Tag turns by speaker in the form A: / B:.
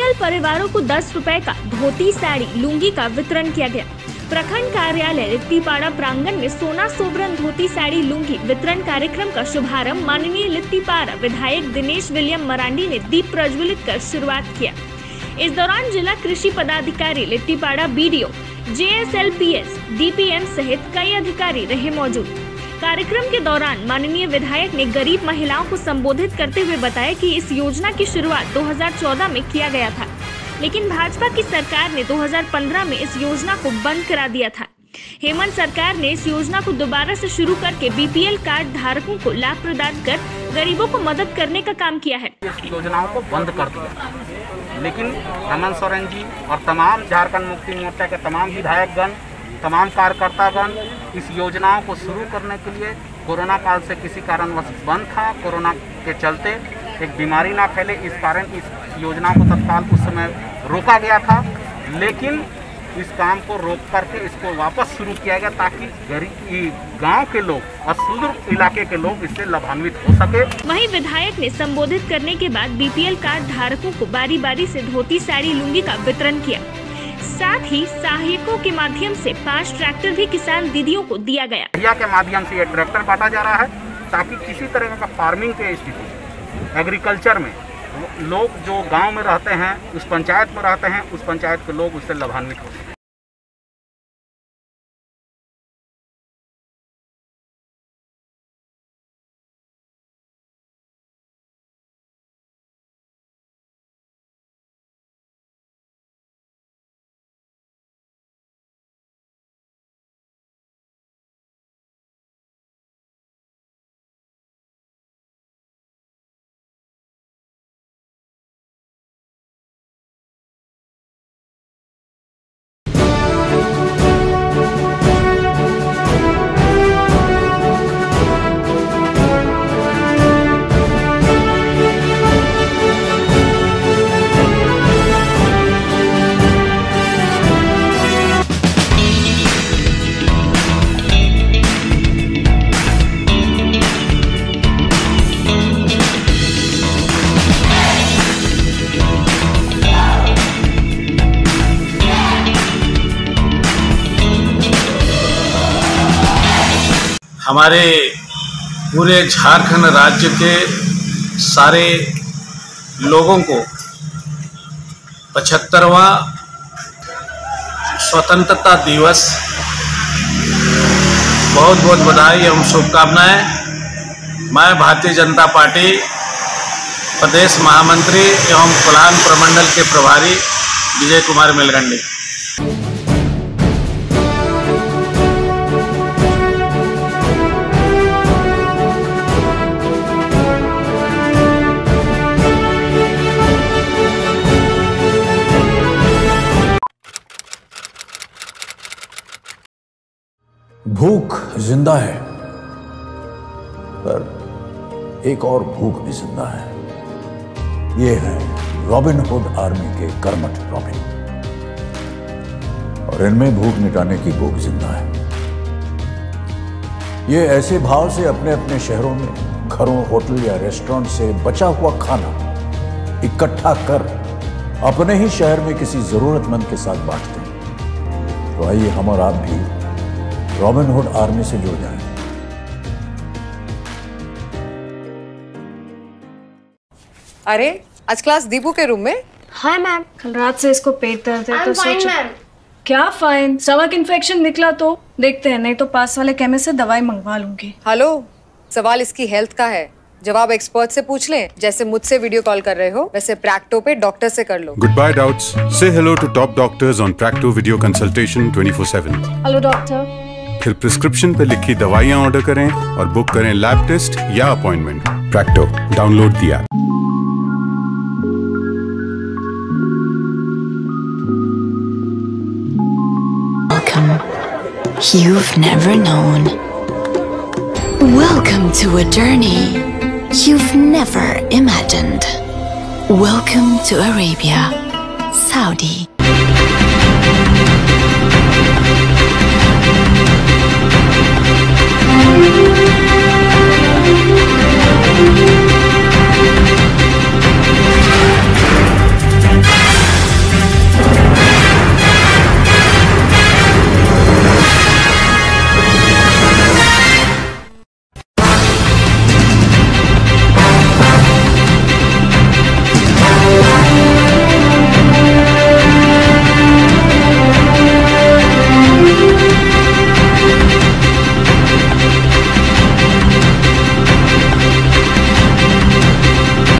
A: BPL परिवारों को 10 रुपए का धोती, साड़ी, लुंगी का वितरण किया गया। प्रखंड कार्यालय लिट्टीपाड़ा प्रांगण में सोना सोबरन धोती, साड़ी, लुंगी वितरण कार्यक्रम का शुभारंभ माननीय लिट्टीपाड़ा विधायक दिनेश विलियम मरांडी ने दीप प्रज्वलित कर शुरुआत किया। इस दौरान जिला कृषि पदाधिकारी लिट्टीपाड़ा, बीडीओ, जेएसएलपीएस, डीपीएम सहित कई अधिकारी रहे मौजूद। कार्यक्रम के दौरान माननीय विधायक ने गरीब महिलाओं को संबोधित करते हुए बताया कि इस योजना की शुरुआत 2014 में किया गया था, लेकिन भाजपा की सरकार ने 2015 में इस योजना को बंद करा दिया था। हेमंत सरकार ने इस योजना को दोबारा से शुरू करके बीपीएल कार्ड धारकों को लाभ प्रदान कर गरीबों को मदद करने का काम किया है।
B: इस योजनाओं को बंद कर दिया, लेकिन हेमंत सोरेन जी और तमाम झारखंड मुक्ति मोर्चा के तमाम विधायकगण, तमाम कार्यकर्तागण इस योजनाओं को शुरू करने के लिए कोरोना काल से किसी कारणवश बंद था। कोरोना के चलते एक बीमारी ना फैले, इस कारण इस योजना को तत्काल उस समय रोका गया था, लेकिन इस काम को रोक करके इसको वापस शुरू किया गया ताकि गरीब गांव के लोग और सुदूर इलाके के लोग इससे लाभान्वित हो सके।
A: वहीं विधायक ने संबोधित करने के बाद बीपीएल कार्ड धारकों को बारी बारी से धोती, साड़ी, लुंगी का वितरण किया। साथ ही सहायकों के माध्यम से 5 ट्रैक्टर भी किसान दीदियों को दिया गया।
B: के माध्यम से ये ट्रैक्टर बांटा जा रहा है ताकि किसी तरह का फार्मिंग के स्थिति, एग्रीकल्चर में लोग जो गांव में रहते हैं, उस पंचायत में रहते हैं, उस पंचायत के लोग उससे लाभान्वित हो सके।
C: हमारे पूरे झारखंड राज्य के सारे लोगों को 75वां स्वतंत्रता दिवस बहुत बहुत बधाई एवं शुभकामनाएं। मैं भारतीय जनता पार्टी प्रदेश महामंत्री एवं कोल्हान प्रमंडल के प्रभारी विजय कुमार मेलगंडी।
D: भूख जिंदा है, पर एक और भूख भी जिंदा है। ये है रॉबिन हुड आर्मी के कर्मठ रॉबिन, और इनमें भूख मिटाने की भूख जिंदा है। ये ऐसे भाव से अपने अपने शहरों में घरों, होटल या रेस्टोरेंट से बचा हुआ खाना इकट्ठा कर अपने ही शहर में किसी जरूरतमंद के साथ बांटते हैं। तो आइए हम और आप भी रॉबिन हुड आर्मी से जुड़ जाएं।
E: अरे आज क्लास दीपू के रूम में?
F: हाय मैम, कल रात से इसको पेट दर्द है तो सोचा।
G: क्या फाइन? स्टमक इन्फेक्शन निकला तो देखते हैं, नहीं तो पास वाले केमिस्ट से दवाई मंगवा लूंगी।
E: हेलो, सवाल इसकी हेल्थ का है, जवाब एक्सपर्ट से पूछ लें। जैसे मुझसे वीडियो कॉल कर रहे हो वैसे प्रैक्टो पे डॉक्टर से कर लो।
H: गुड बाय डाउट्स, से hello to top doctors on Practo video consultation 24/7।
G: Hello doctor.
H: फिर प्रिस्क्रिप्शन पे लिखी दवाइयाँ ऑर्डर करें और बुक करें लैब टेस्ट या appointment. Practo, download the app.
I: You've never known. Welcome to a journey you've never imagined. Welcome to Arabia, Saudi.